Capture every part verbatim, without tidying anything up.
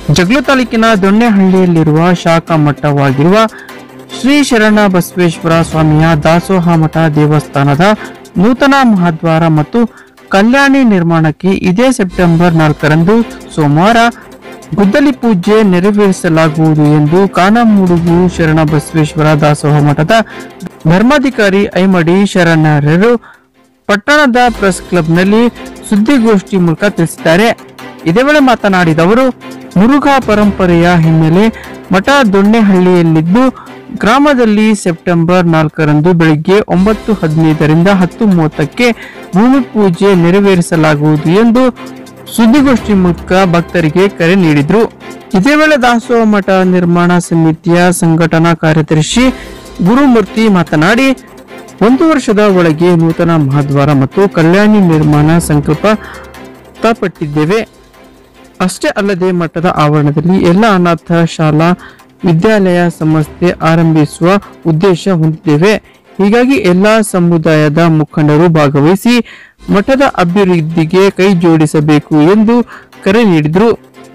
ಜಗಳೂರು ತಾಲೂಕಿನ ದೊಣ್ಣೆಹಳ್ಳಿಯಲ್ಲಿರುವ ಶಾಖಾ ಮಠವಾಗಿರುವ ಶ್ರೀ ಶರಣ ಬಸವೇಶ್ವರ ಸ್ವಾಮಿಯ ದಾಸೋಹ ಮಠ ದೇವಸ್ಥಾನದ ನೂತನ ಮಹಾದ್ವಾರ ಮತ್ತು ಕಲ್ಯಾಣಿ ನಿರ್ಮಾಣಕ್ಕೆ ಇದೇ ಸೆಪ್ಟೆಂಬರ್ ನಾಲ್ಕರಂದು ಸೋಮವಾರ ಗುದ್ದಲಿ ಪೂಜೆ ನೆರವೇರಿಸಲಾಗುವುದು ಎಂದು ಕಾನಮೂಡುಗು ಶರಣ ಬಸವೇಶ್ವರ ದಾಸೋಹ ಮಠದ ಧರ್ಮಾಧಿಕಾರಿ ಐಮಡಿ ಶರಣರು ಪಟ್ಟಣದ ಪ್ರೆಸ್ ಕ್ಲಬ್ನಲ್ಲಿ ಸುದ್ದಿಗೋಷ್ಠಿ ಮೂಲಕ ತಿಳಿಸಿದ್ದಾರೆ. ಇದೇ ವೇಳೆ ಮಾತನಾಡಿದ ಅವರು, ಮುರುಘಾ ಪರಂಪರೆಯ ಹಿನ್ನೆಲೆ ಮಠ ದೊಣ್ಣೆಹಳ್ಳಿಯಲ್ಲಿದ್ದು ಗ್ರಾಮದಲ್ಲಿ ಸೆಪ್ಟೆಂಬರ್ ನಾಲ್ಕರಂದು ಬೆಳಿಗ್ಗೆ ಒಂಬತ್ತು ಹದಿನೈದರಿಂದ ಹತ್ತು ಮೂವತ್ತಕ್ಕೆ ಭೂಮಿ ಪೂಜೆ ನೆರವೇರಿಸಲಾಗುವುದು ಎಂದು ಸುದ್ದಿಗೋಷ್ಠಿ ಮೂಲಕ ಭಕ್ತರಿಗೆ ಕರೆ ನೀಡಿದರು. ಇದೇ ವೇಳೆ ದಾಸೋಹ ಮಠ ನಿರ್ಮಾಣ ಸಮಿತಿಯ ಸಂಘಟನಾ ಕಾರ್ಯದರ್ಶಿ ಗುರುಮೂರ್ತಿ ಮಾತನಾಡಿ, ಒಂದು ವರ್ಷದ ಒಳಗೆ ನೂತನ ಮಹಾದ್ವಾರ ಮತ್ತು ಕಲ್ಯಾಣಿ ನಿರ್ಮಾಣ ಸಂಕಲ್ಪ ಪಟ್ಟಿದ್ದೇವೆ. ಅಷ್ಟೇ ಅಲ್ಲದೆ ಮಠದ ಆವರಣದಲ್ಲಿ ಎಲ್ಲ ಅನಾಥ ಶಾಲಾ ವಿದ್ಯಾಲಯ ಸಂಸ್ಥೆ ಆರಂಭಿಸುವ ಉದ್ದೇಶ ಹೊಂದಿದ್ದೇವೆ. ಹೀಗಾಗಿ ಎಲ್ಲಾ ಸಮುದಾಯದ ಮುಖಂಡರು ಭಾಗವಹಿಸಿ ಮಠದ ಅಭಿವೃದ್ಧಿಗೆ ಕೈ ಜೋಡಿಸಬೇಕು ಎಂದು ಕರೆ ನೀಡಿದರು.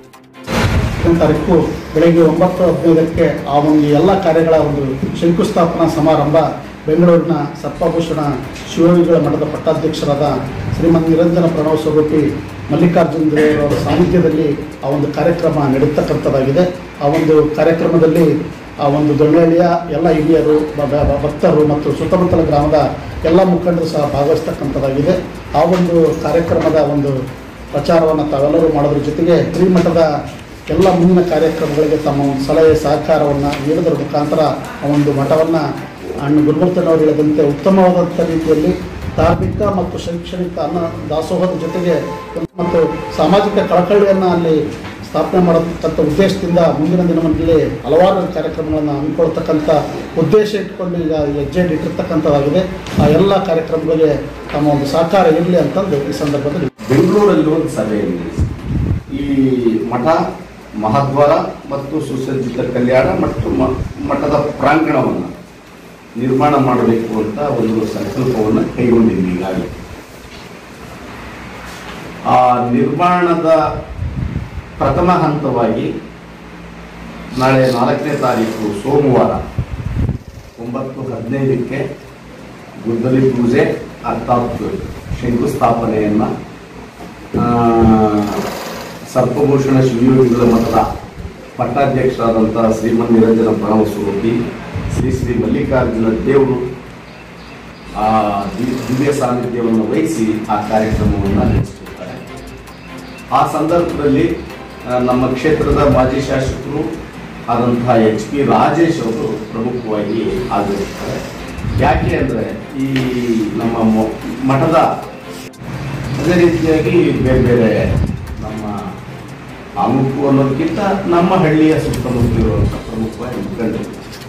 ತಾರೀಕು ಬೆಳಗ್ಗೆ ಒಂಬತ್ತು ಹದಿನೈದಕ್ಕೆ ಆ ಒಂದು ಎಲ್ಲ ಕಾರ್ಯಗಳ ಒಂದು ಶಂಕುಸ್ಥಾಪನಾ ಸಮಾರಂಭ ಬೆಂಗಳೂರಿನ ಸರ್ಪಭೂಷಣ ಶಿವಯೋಗಿಗಳ ಮಠದ ಪಟ್ಟಾಧ್ಯಕ್ಷರಾದ ಶ್ರೀಮಂತ ನಿರಂಜನ ಪ್ರಣವ ಸ್ವರೂಪಿ ಮಲ್ಲಿಕಾರ್ಜುನ ದೇವರ ಸಾನ್ನಿಧ್ಯದಲ್ಲಿ ಆ ಒಂದು ಕಾರ್ಯಕ್ರಮ ನಡೀತಕ್ಕಂಥದ್ದಾಗಿದೆ. ಆ ಒಂದು ಕಾರ್ಯಕ್ರಮದಲ್ಲಿ ಆ ಒಂದು ದೊಣ್ಣೆಹಳ್ಳಿಯ ಎಲ್ಲ ಹಿರಿಯರು, ಭಕ್ತರು ಮತ್ತು ಸುತ್ತಮುತ್ತಲ ಗ್ರಾಮದ ಎಲ್ಲ ಮುಖಂಡರು ಸಹ ಭಾಗವಹಿಸ್ತಕ್ಕಂಥದ್ದಾಗಿದೆ. ಆ ಒಂದು ಕಾರ್ಯಕ್ರಮದ ಒಂದು ಪ್ರಚಾರವನ್ನು ತಾವೆಲ್ಲರೂ ಮಾಡೋದ್ರ ಜೊತೆಗೆ ಶ್ರೀಮಠದ ಎಲ್ಲ ಮುಂದಿನ ಕಾರ್ಯಕ್ರಮಗಳಿಗೆ ತಮ್ಮ ಒಂದು ಸಲಹೆ ಸಹಕಾರವನ್ನು ನೀಡೋದ್ರ ಮುಖಾಂತರ ಆ ಒಂದು ಮಠವನ್ನು ಅಣ್ಣ ಗುರುಮೂರ್ತನವರು ಹೇಳಿದಂತೆ ಉತ್ತಮವಾದಂಥ ರೀತಿಯಲ್ಲಿ ಧಾರ್ಮಿಕ ಮತ್ತು ಶೈಕ್ಷಣಿಕ ಅನ್ನ ದಾಸೋಹದ ಜೊತೆಗೆ ಮತ್ತು ಸಾಮಾಜಿಕ ಕಳಕಳಿಯನ್ನು ಅಲ್ಲಿ ಸ್ಥಾಪನೆ ಮಾಡತಕ್ಕಂಥ ಉದ್ದೇಶದಿಂದ ಮುಂದಿನ ದಿನಗಳಲ್ಲಿ ಹಲವಾರು ಕಾರ್ಯಕ್ರಮಗಳನ್ನು ಹಮ್ಮಿಕೊಳ್ತಕ್ಕಂಥ ಉದ್ದೇಶ ಇಟ್ಕೊಂಡು ಈಗ ಹೆಜ್ಜೆ ಇಟ್ಟಿರ್ತಕ್ಕಂಥದ್ದಾಗಿದೆ. ಆ ಎಲ್ಲ ಕಾರ್ಯಕ್ರಮಗಳಿಗೆ ತಮ್ಮ ಒಂದು ಸಹಕಾರ ಇರಲಿ ಅಂತಂದು ಈ ಸಂದರ್ಭದಲ್ಲಿ ಬೆಂಗಳೂರಲ್ಲಿ ಒಂದು ಸಭೆಯಲ್ಲಿ ಈ ಮಠ ಮಹಾದ್ವಾರ ಮತ್ತು ಸುಸಜ್ಜಿತ ಕಲ್ಯಾಣ ಮತ್ತು ಮಠದ ಪ್ರಾಂಗಣವನ್ನು ನಿರ್ಮಾಣ ಮಾಡಬೇಕು ಅಂತ ಒಂದು ಸಂಕಲ್ಪವನ್ನು ಕೈಗೊಂಡಿದ್ವಿ. ಈಗಾಗಲೇ ಆ ನಿರ್ಮಾಣದ ಪ್ರಥಮ ಹಂತವಾಗಿ ನಾಳೆ ನಾಲ್ಕನೇ ತಾರೀಕು ಸೋಮವಾರ ಒಂಬತ್ತು ಹದಿನೈದಕ್ಕೆ ಗುದ್ದಲಿ ಪೂಜೆ ಅರ್ಥಾತ್ ಶಂಕುಸ್ಥಾಪನೆಯನ್ನು ಸರ್ಪಭೂಷಣ ಶಿವಯೋಗಿಗಳ ಮಠದ ಪಟ್ಟಾಧ್ಯಕ್ಷರಾದಂಥ ಶ್ರೀಮಂತ ನಿರಂಜನ ಪ್ರಣವ ಸ್ವರೂಪಿ ಶ್ರೀ ಶ್ರೀ ಮಲ್ಲಿಕಾರ್ಜುನ ದೇವರು ಆ ದಿವ್ಯ ಸಾನ್ನಿಧ್ಯವನ್ನು ವಹಿಸಿ ಆ ಕಾರ್ಯಕ್ರಮವನ್ನು ನಡೆಸುತ್ತಾರೆ. ಆ ಸಂದರ್ಭದಲ್ಲಿ ನಮ್ಮ ಕ್ಷೇತ್ರದ ಮಾಜಿ ಶಾಸಕರು ಆದಂತಹ ಎಚ್ ಪಿ ರಾಜೇಶ್ ಅವರು ಪ್ರಮುಖವಾಗಿ ಆಗಮಿಸ್ತಾರೆ. ಯಾಕೆ ಅಂದರೆ ಈ ನಮ್ಮ ಮಠದ ಅದೇ ರೀತಿಯಾಗಿ ಬೇರೆ ಬೇರೆ ನಮ್ಮ ತಾಲೂಕು ಅನ್ನೋದಕ್ಕಿಂತ ನಮ್ಮ ಹಳ್ಳಿಯ ಸುತ್ತಮುತ್ತ ಇರುವಂಥ ಪ್ರಮುಖವಾಗಿ ಮುಖಂಡರು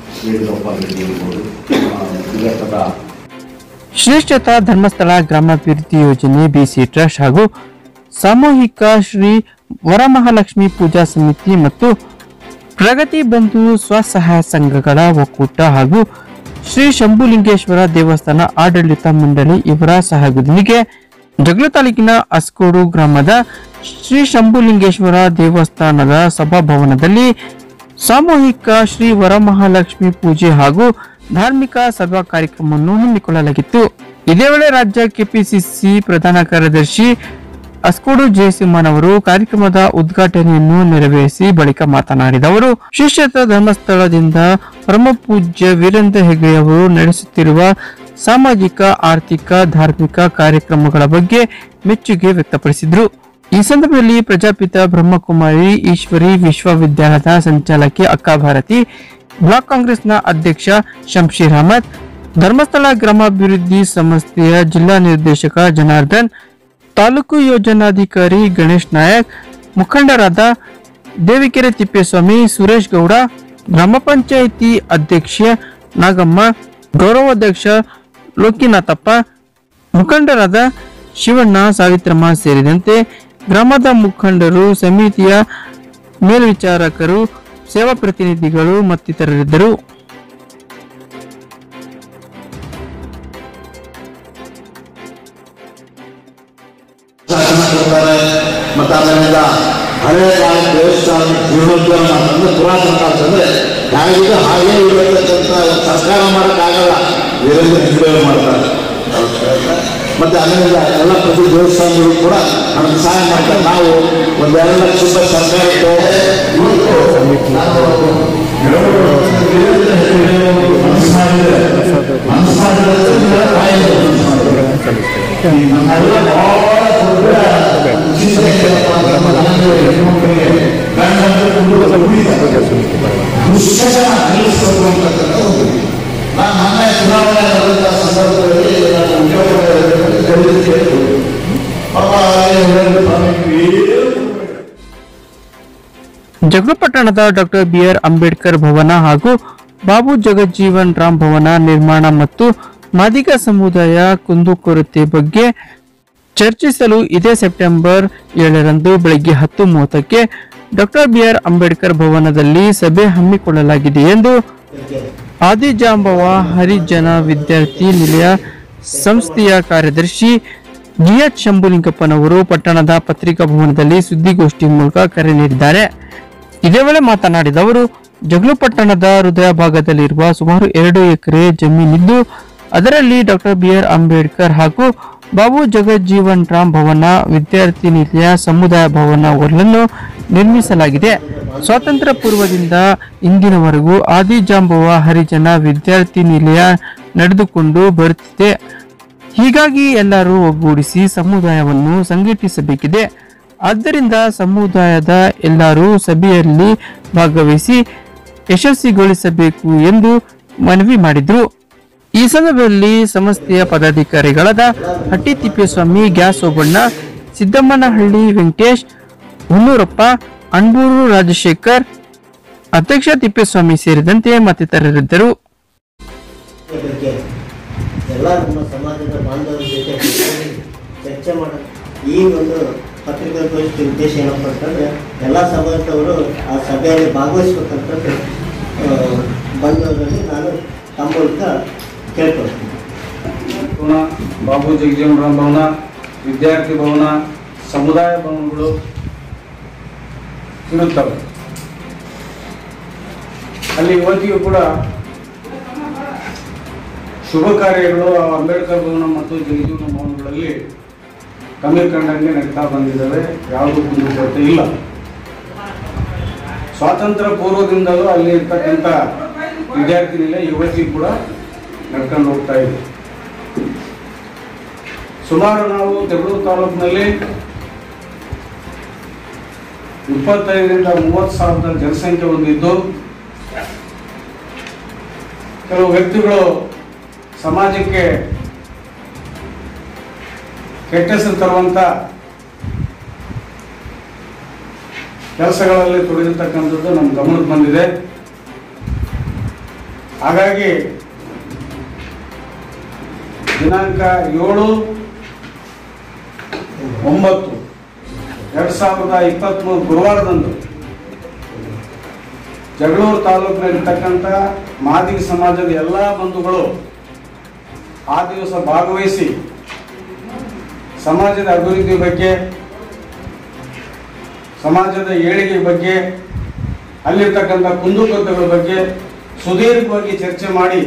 ಶ್ರೇಷ್ಠತಾ ಧರ್ಮಸ್ಥಳ ಗ್ರಾಮಾಭಿವೃದ್ಧಿ ಯೋಜನೆ ಬಿಸಿ ಟ್ರಸ್ಟ್ ಹಾಗೂ ಸಾಮೂಹಿಕ ಶ್ರೀ ವರಮಹಾಲಕ್ಷ್ಮಿ ಪೂಜಾ ಸಮಿತಿ ಮತ್ತು ಪ್ರಗತಿ ಬಂಧು ಸ್ವಸಹಾಯ ಸಂಘಗಳ ಒಕ್ಕೂಟ ಹಾಗೂ ಶ್ರೀ ಶಂಭುಲಿಂಗೇಶ್ವರ ದೇವಸ್ಥಾನ ಆಡಳಿತ ಮಂಡಳಿ ಇವರ ಸಹಯೋಗದೊಂದಿಗೆ ಜಗಳೂರು ತಾಲೂಕಿನ ಅಸ್ಕೋಡು ಗ್ರಾಮದ ಶ್ರೀ ಶಂಭುಲಿಂಗೇಶ್ವರ ದೇವಸ್ಥಾನದ ಸಭಾಭವನದಲ್ಲಿ ಸಾಮೂಹಿಕ ಶ್ರೀ ವರಮಹಾಲಕ್ಷ್ಮಿ ಪೂಜೆ ಹಾಗೂ ಧಾರ್ಮಿಕ ಸಭಾ ಕಾರ್ಯಕ್ರಮವನ್ನು ಹಮ್ಮಿಕೊಳ್ಳಲಾಗಿತ್ತು. ಇದೇ ವೇಳೆ ರಾಜ್ಯ ಕೆಪಿಸಿಸಿ ಪ್ರಧಾನ ಕಾರ್ಯದರ್ಶಿ ಅಸ್ಕೋಡು ಜಯಸಿಂಹನವರು ಕಾರ್ಯಕ್ರಮದ ಉದ್ಘಾಟನೆಯನ್ನು ನೆರವೇರಿಸಿ ಬಳಿಕ ಮಾತನಾಡಿದ ಅವರು, ಶ್ರೀಕ್ಷೇತ್ರ ಧರ್ಮಸ್ಥಳದಿಂದ ಪರಮಪೂಜ್ಯ ವೀರೇಂದ್ರ ಹೆಗ್ಗಡೆಯವರು ನಡೆಸುತ್ತಿರುವ ಸಾಮಾಜಿಕ, ಆರ್ಥಿಕ, ಧಾರ್ಮಿಕ ಕಾರ್ಯಕ್ರಮಗಳ ಬಗ್ಗೆ ಮೆಚ್ಚುಗೆ ವ್ಯಕ್ತಪಡಿಸಿದರು. ಈ ಸಂದರ್ಭದಲ್ಲಿ ಪ್ರಜಾಪಿತ ಬ್ರಹ್ಮಕುಮಾರಿ ಈಶ್ವರಿ ವಿಶ್ವವಿದ್ಯಾಲಯದ ಸಂಚಾಲಕಿ ಅಕ್ಕ ಭಾರತಿ, ಬ್ಲಾಕ್ ಕಾಂಗ್ರೆಸ್ನ ಅಧ್ಯಕ್ಷ ಶಂಶೀರ್ ಅಹಮದ್, ಧರ್ಮಸ್ಥಳ ಗ್ರಾಮಾಭಿವೃದ್ಧಿ ಸಂಸ್ಥೆಯ ಜಿಲ್ಲಾ ನಿರ್ದೇಶಕ ಜನಾರ್ದನ್, ತಾಲೂಕು ಯೋಜನಾಧಿಕಾರಿ ಗಣೇಶ್ ನಾಯಕ್, ಮುಖಂಡರಾದ ದೇವಿಕೆರೆ ತಿಪ್ಪೇಸ್ವಾಮಿ, ಸುರೇಶ್ ಗೌಡ, ಗ್ರಾಮ ಪಂಚಾಯಿತಿ ಅಧ್ಯಕ್ಷೆ ನಾಗಮ್ಮ, ಗೌರವಾಧ್ಯಕ್ಷ ಲೋಕಿನಾಥಪ್ಪ, ಮುಖಂಡರಾದ ಶಿವಣ್ಣ, ಸಾವಿತ್ರಮ್ಮ ಸೇರಿದಂತೆ ಗ್ರಾಮದ ಮುಖಂಡರು, ಸಮಿತಿಯ ಮೇಲ್ವಿಚಾರಕರು, ಸೇವಾ ಪ್ರತಿನಿಧಿಗಳು ಮತ್ತಿತರರಿದ್ದರು. ಹಳೆ ದೇವಸ್ಥಾನ ಜೀರ್ಣೋದ್ಧಾರ ಮಾಡ್ತಂದ್ರೆ ಪುರಾತನ ಕಾಲದಂದ್ರೆ ಹೇಗಿದೆ ಹಾಗೇ ಇರತಕ್ಕಂಥ ಒಂದು ಸರ್ಕಾರ ಮಾಡೋಕ್ಕಾಗಲ್ಲ, ವೀರೇಂದ್ರ ಹೆಗ್ಗಡೆ ಮಾಡ್ತಾರೆ. ಮತ್ತೆ ಅದರಿಂದ ಎಲ್ಲ ಪ್ರತಿ ದೇವಸ್ಥಾನಗಳು ಕೂಡ ನಮ್ಗೆ ಸಹಾಯ ಮಾಡ್ತಾರೆ. ನಾವು ಒಂದೆರಡು ಲಕ್ಷ ರೂಪಾಯಿ ಸರ್ಕಾರಕ್ಕೆ ಜಗಳಪಟ್ಟಣದ doctor B R Ambedkar Bhavan ಹಾಗೂ ಬಾಬು ಜಗಜ್ಜೀವನ್ ರಾಮ್ ಭವನ ನಿರ್ಮಾಣ ಮತ್ತು ಮಾದಿಗ ಸಮುದಾಯ ಕುಂದುಕೊರತೆ ಬಗ್ಗೆ ಚರ್ಚಿಸಲು ಇದೇ ಸೆಪ್ಟೆಂಬರ್ ಏಳರಂದು ಬೆಳಗ್ಗೆ ಹತ್ತು ಮೂವತ್ತಕ್ಕೆ ಡಾಕ್ಟರ್ ಬಿ ಆರ್ ಅಂಬೇಡ್ಕರ್ ಭವನದಲ್ಲಿ ಸಭೆ ಹಮ್ಮಿಕೊಳ್ಳಲಾಗಿದೆ ಎಂದು ಆದಿಜಾಂಬವ ಹರಿಜನ ವಿದ್ಯಾರ್ಥಿ ನಿಲಯ ಸಂಸ್ಥೆಯ ಕಾರ್ಯದರ್ಶಿ ಜಿಎಚ್ ಶಂಭುಲಿಂಗಪ್ಪನವರು ಪಟ್ಟಣದ ಪತ್ರಿಕಾ ಭವನದಲ್ಲಿ ಸುದ್ದಿಗೋಷ್ಠಿ ಮೂಲಕ ಕರೆ ನೀಡಿದ್ದಾರೆ. ಇದೇ ವೇಳೆ ಮಾತನಾಡಿದ ಅವರು, ಜಗಳೂರು ಪಟ್ಟಣದ ಹೃದಯ ಭಾಗದಲ್ಲಿರುವ ಸುಮಾರು ಎರಡು ಎಕರೆ ಜಮೀನಿದ್ದು ಅದರಲ್ಲಿ ಡಾಕ್ಟರ್ ಬಿ ಆರ್ ಅಂಬೇಡ್ಕರ್ ಹಾಗೂ ಬಾಬು ಜಗಜ್ಜೀವನ್ ರಾಮ್ ಭವನ, ವಿದ್ಯಾರ್ಥಿ ನಿಲಯ, ಸಮುದಾಯ ಭವನಗಳನ್ನು ನಿರ್ಮಿಸಲಾಗಿದೆ. ಸ್ವಾತಂತ್ರ್ಯ ಪೂರ್ವದಿಂದ ಇಂದಿನವರೆಗೂ ಆದಿಜಾಂಬವ ಹರಿಜನ ವಿದ್ಯಾರ್ಥಿ ನಿಲಯ ನಡೆದುಕೊಂಡು ಬರುತ್ತಿದೆ. ಹೀಗಾಗಿ ಎಲ್ಲರೂ ಒಗ್ಗೂಡಿಸಿ ಸಮುದಾಯವನ್ನು ಸಂಘಟಿಸಬೇಕಿದೆ. ಆದ್ದರಿಂದ ಸಮುದಾಯದ ಎಲ್ಲರೂ ಸಭೆಯಲ್ಲಿ ಭಾಗವಹಿಸಿ ಯಶಸ್ವಿಗೊಳಿಸಬೇಕು ಎಂದು ಮನವಿ ಮಾಡಿದರು. ಈ ಸಂದರ್ಭದಲ್ಲಿ ಸಂಸ್ಥೆಯ ಪದಾಧಿಕಾರಿಗಳಾದ ಹಟ್ಟಿ ತಿಪ್ಪೇಸ್ವಾಮಿ, ಗ್ಯಾಸ್ ಓಬಣ್ಣ, ಸಿದ್ದಮ್ಮನಹಳ್ಳಿ ವೆಂಕಟೇಶ್, ಹುನ್ನೂರಪ್ಪ, ಅಣ್ಬೂರು ರಾಜಶೇಖರ್, ಅಧ್ಯಕ್ಷ ತಿಪ್ಪೇಸ್ವಾಮಿ ಸೇರಿದಂತೆ ಮತ್ತಿತರರಿದ್ದರು. ಎಲ್ಲ ನಮ್ಮ ಸಮಾಜದ ಬಾಂಧವರ ಜೊತೆ ಚರ್ಚೆ ಮಾಡ ಈ ಒಂದು ಪತ್ರಿಕಾಗೋಷ್ಠಿ ಉದ್ದೇಶ ಏನಪ್ಪ ಅಂತಂದರೆ ಎಲ್ಲ ಸಮಾಜದವರು ಆ ಸಭೆಯಲ್ಲಿ ಭಾಗವಹಿಸ್ಬೇಕಂತಂದ್ರೆ ಬಂದವರಲ್ಲಿ ನಾನು ತಮ್ಮ ಮೂಲಕ ಕೇಳ್ಕೊಳ್ತೀನಿ. ಬಾಬು ಜಗಜೀವನ್ ರಾಮ್ ಭವನ, ವಿದ್ಯಾರ್ಥಿ ಭವನ, ಸಮುದಾಯ ಭವನಗಳು ಇರುತ್ತವೆ. ಅಲ್ಲಿ ಇವತ್ತಿಗೂ ಕೂಡ ಶುಭ ಕಾರ್ಯಗಳು ಅಂಬೇಡ್ಕರ್ ಭವನ ಮತ್ತು ಜಗಜೀವನ ಭವನಗಳಲ್ಲಿ ಕಮ್ಮಿ ಕಂಡಂಗೆ ನಡೀತಾ ಬಂದಿದ್ದಾವೆ. ಯಾವುದೂ ಕುಂದುಕೊರತೆ ಇಲ್ಲ. ಸ್ವಾತಂತ್ರ್ಯ ಪೂರ್ವದಿಂದಲೂ ಅಲ್ಲಿ ಇರ್ತಕ್ಕಂಥ ವಿದ್ಯಾರ್ಥಿ ನಿಲಯ ಇವತ್ತಿಗೂ ಕೂಡ ನಡ್ಕೊಂಡು ಹೋಗ್ತಾ ಇದೆ. ಸುಮಾರು ನಾವು ಜಗಳೂರು ತಾಲೂಕಿನಲ್ಲಿ ಇಪ್ಪತ್ತೈದರಿಂದ ಮೂವತ್ತು ಸಾವಿರದ ಜನಸಂಖ್ಯೆ ಹೊಂದಿದ್ದು, ಕೆಲವು ವ್ಯಕ್ತಿಗಳು ಸಮಾಜಕ್ಕೆ ಕೆಟ್ಟ ಹೆಸರು ತರುವಂಥ ಕೆಲಸಗಳಲ್ಲಿ ತೊಡಗಿರ್ತಕ್ಕಂಥದ್ದು ನಮ್ಮ ಗಮನಕ್ಕೆ ಬಂದಿದೆ. ಹಾಗಾಗಿ ದಿನಾಂಕ ಏಳು ಒಂಬತ್ತು ಎರಡು ಸಾವಿರದ ಇಪ್ಪತ್ತ್ಮೂರು ಗುರುವಾರದಂದು ಜಗಳೂರು ತಾಲೂಕಿನಲ್ಲಿರ್ತಕ್ಕಂಥ ಮಾದಿಗ ಸಮಾಜದ ಎಲ್ಲ ಬಂಧುಗಳು ಆ ದಿವಸ ಭಾಗವಹಿಸಿ ಸಮಾಜದ ಅಭಿವೃದ್ಧಿ ಬಗ್ಗೆ, ಸಮಾಜದ ಏಳಿಗೆ ಬಗ್ಗೆ, ಅಲ್ಲಿರ್ತಕ್ಕಂಥ ಕುಂದುಕೊರತೆಗಳ ಬಗ್ಗೆ ಸುದೀರ್ಘವಾಗಿ ಚರ್ಚೆ ಮಾಡಿ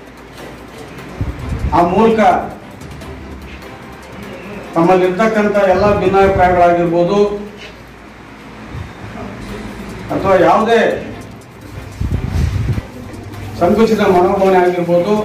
ಆ ಮೂಲಕ ತಮ್ಮಲ್ಲಿರ್ತಕ್ಕಂಥ ಎಲ್ಲ ಭಿನ್ನಾಭಿಪ್ರಾಯಗಳಾಗಿರ್ಬೋದು ಅಥವಾ ಯಾವುದೇ ಸಂಕುಚಿತ ಮನೋಭಾವನೆ ಆಗಿರ್ಬೋದು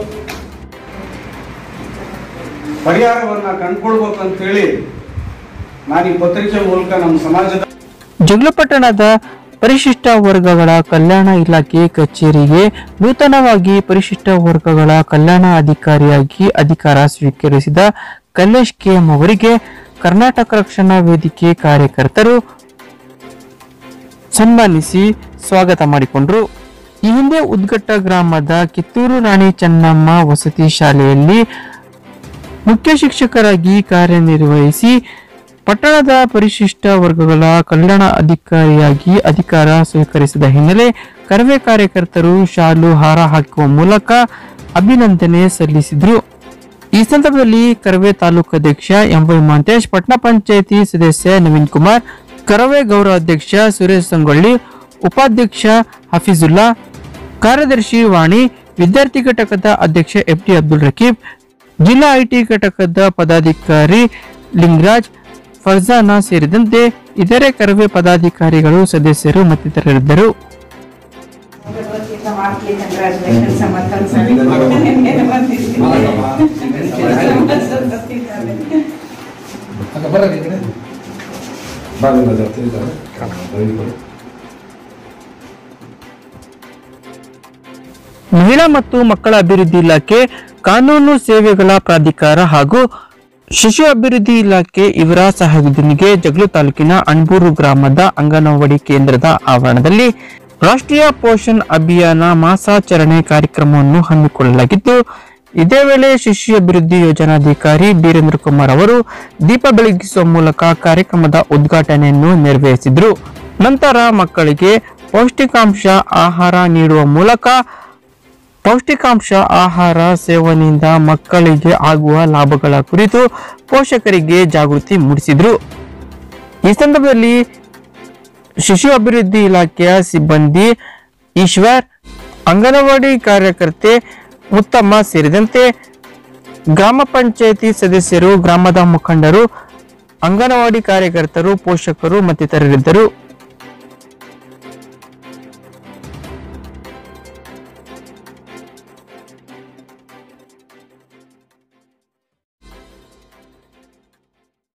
ಪರಿಹಾರವನ್ನ ಕಂಡುಕೊಳ್ಬೇಕಂತೇಳಿ ನಾನು ಈ ಪತ್ರಿಕೆ ಮೂಲಕ ನಮ್ಮ ಸಮಾಜದ ಜಗಳಪಟ್ಟಣದ ಪರಿಶಿಷ್ಟ ವರ್ಗಗಳ ಕಲ್ಯಾಣ ಇಲಾಖೆ ಕಚೇರಿಗೆ ನೂತನವಾಗಿ ಪರಿಶಿಷ್ಟ ವರ್ಗಗಳ ಕಲ್ಯಾಣ ಅಧಿಕಾರಿಯಾಗಿ ಅಧಿಕಾರ ಸ್ವೀಕರಿಸಿದ ಕಲ್ಲೇಶ್ ಕೆಎಂ ಅವರಿಗೆ ಕರ್ನಾಟಕ ರಕ್ಷಣಾ ವೇದಿಕೆ ಕಾರ್ಯಕರ್ತರು ಸನ್ಮಾನಿಸಿ ಸ್ವಾಗತ ಮಾಡಿಕೊಂಡರು. ಈ ಹಿಂದೆ ಉದ್ಗಟ್ಟ ಗ್ರಾಮದ ಕಿತ್ತೂರು ರಾಣಿ ಚೆನ್ನಮ್ಮ ವಸತಿ ಶಾಲೆಯಲ್ಲಿ ಮುಖ್ಯ ಶಿಕ್ಷಕರಾಗಿ ಕಾರ್ಯನಿರ್ವಹಿಸಿ ಪಟ್ಟಣದ ಪರಿಶಿಷ್ಟ ವರ್ಗಗಳ ಕಲ್ಯಾಣ ಅಧಿಕಾರಿಯಾಗಿ ಅಧಿಕಾರ ಸ್ವೀಕರಿಸಿದ ಹಿನ್ನೆಲೆ ಕರವೇ ಕಾರ್ಯಕರ್ತರು ಶಾಲು ಹಾರ ಹಾಕುವ ಮೂಲಕ ಅಭಿನಂದನೆ ಸಲ್ಲಿಸಿದರು. ಈ ಸಂದರ್ಭದಲ್ಲಿ ಕರವೇ ತಾಲೂಕು ಅಧ್ಯಕ್ಷ ಎಂ ವೈ ಮಹಂತೇಶ್, ಪಟ್ಟಣ ಪಂಚಾಯಿತಿ ಸದಸ್ಯ ನವೀನ್ ಕುಮಾರ್, ಕರವೇ ಗೌರವಾಧ್ಯಕ್ಷ ಸುರೇಶ್ ಸಂಗೊಳ್ಳಿ, ಉಪಾಧ್ಯಕ್ಷ ಹಫೀಜುಲ್ಲಾ, ಕಾರ್ಯದರ್ಶಿ ವಾಣಿ, ವಿದ್ಯಾರ್ಥಿ ಘಟಕದ ಅಧ್ಯಕ್ಷ ಎಫ್ ಟಿ ಅಬ್ದುಲ್ ರಕೀಬ್, ಜಿಲ್ಲಾ ಐಟಿ ಘಟಕದ ಪದಾಧಿಕಾರಿ ಲಿಂಗರಾಜ್, ಫರ್ಜಾನಾ ಸೇರಿದಂತೆ ಇತರೆ ಕರವೇ ಪದಾಧಿಕಾರಿಗಳು, ಸದಸ್ಯರು ಮತ್ತಿತರರಿದ್ದರು. ಮಹಿಳಾ ಮತ್ತು ಮಕ್ಕಳ ಅಭಿವೃದ್ಧಿ ಇಲಾಖೆ, ಕಾನೂನು ಸೇವೆಗಳ ಪ್ರಾಧಿಕಾರ ಹಾಗೂ ಶಿಶು ಅಭಿವೃದ್ಧಿ ಇಲಾಖೆ ಇವರ ಸಹಯೋಗದೊಂದಿಗೆ ಜಗಳೂರು ತಾಲೂಕಿನ ಅಣ್ಬೂರು ಗ್ರಾಮದ ಅಂಗನವಾಡಿ ಕೇಂದ್ರದ ಆವರಣದಲ್ಲಿ ರಾಷ್ಟ್ರೀಯ ಪೋಷಣ್ ಅಭಿಯಾನ ಮಾಸಾಚರಣೆ ಕಾರ್ಯಕ್ರಮವನ್ನು ಹಮ್ಮಿಕೊಳ್ಳಲಾಗಿತ್ತು. ಇದೇ ವೇಳೆ ಶಿಶು ಅಭಿವೃದ್ಧಿ ಯೋಜನಾಧಿಕಾರಿ ಬೀರೇಂದ್ರ ಕುಮಾರ್ ಅವರು ದೀಪ ಬೆಳಗಿಸುವ ಮೂಲಕ ಕಾರ್ಯಕ್ರಮದ ಉದ್ಘಾಟನೆಯನ್ನು ನೆರವೇರಿಸಿದರು. ನಂತರ ಮಕ್ಕಳಿಗೆ ಪೌಷ್ಟಿಕಾಂಶ ಆಹಾರ ನೀಡುವ ಮೂಲಕ ಪೌಷ್ಟಿಕಾಂಶ ಆಹಾರ ಸೇವನೆಯಿಂದ ಮಕ್ಕಳಿಗೆ ಆಗುವ ಲಾಭಗಳ ಕುರಿತು ಪೋಷಕರಿಗೆ ಜಾಗೃತಿ ಮೂಡಿಸಿದರು. ಈ ಸಂದರ್ಭದಲ್ಲಿ ಶಿಶು ಅಭಿವೃದ್ಧಿ ಇಲಾಖೆಯ ಸಿಬ್ಬಂದಿ ಈಶ್ವರ್, ಅಂಗನವಾಡಿ ಕಾರ್ಯಕರ್ತೆ ಮುತ್ತಮ್ಮ ಸೇರಿದಂತೆ ಗ್ರಾಮ ಪಂಚಾಯಿತಿ ಸದಸ್ಯರು, ಗ್ರಾಮದ ಮುಖಂಡರು, ಅಂಗನವಾಡಿ ಕಾರ್ಯಕರ್ತರು, ಪೋಷಕರು ಮತ್ತಿತರರಿದ್ದರು.